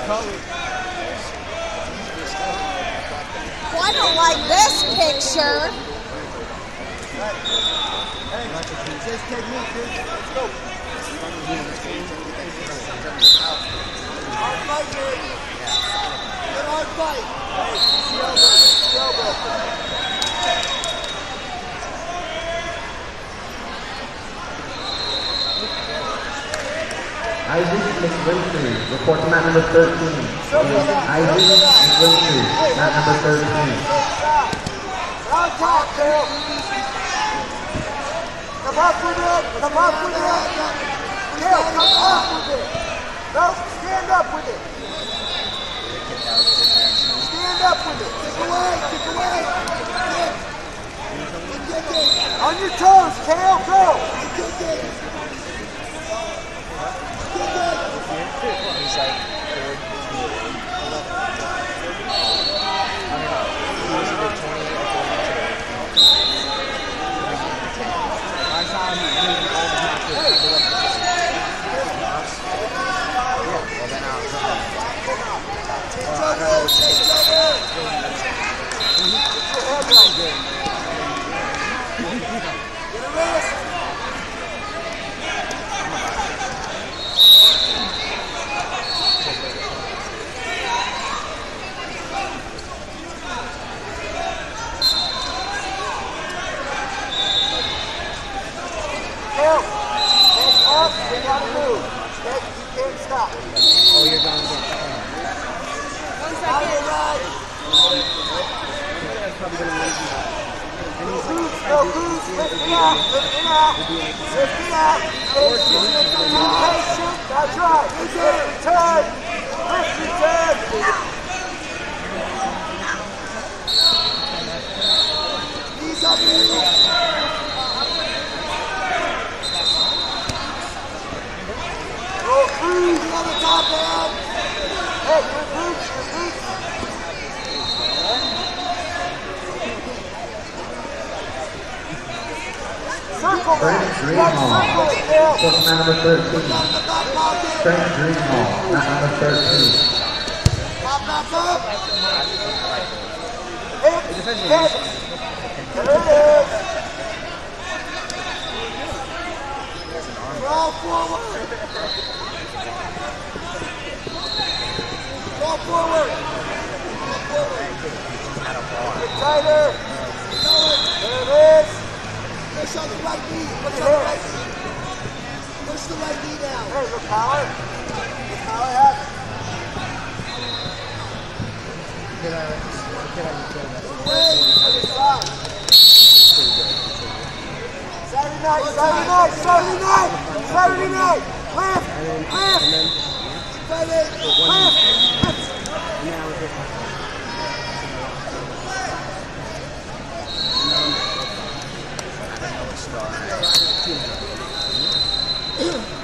Well, I don't like this picture. Just technique, dude. Let's go. Hard fight, dude. Good hard fight. Hey, elbow. Isaac McWinfrey, report to mat number 13. Isaac McWinfrey, mat number 13. On top, Bill. Come up with it. Come up with it. Bill, come up with it. No, stand up with it. Stand up with it. Kick away. Kick away. On your toes, Kale. Go. He's like third. I don't know. He was either 28 or 40 today. I saw him lose all the matches. Yeah, well then I was Get a wrist. Help! Step up, you gotta move. Step, you can't stop. oh, you're going again. 1 Out of second. the ride. That's probably going to lose you. No boots, lift it out, lift it out. Lift it out. Patient, that's right. Lift return. Lift return. Knees up, roll through on the top end. Hey, your boots, your boots. Circle Trent that. Greenhall, Circle it, Bill. report to mat number 13. Trent Greenhall, mat number 13. Pop back up. Hit, hit. There it is. Roll forward. Roll forward. Get tighter. There it is. Push on the right knee. Push on the right knee. Push the right knee down. Hey, look power. Look power happen. Away. Other side. Saturday night. Lift. Friday. Lift. Star.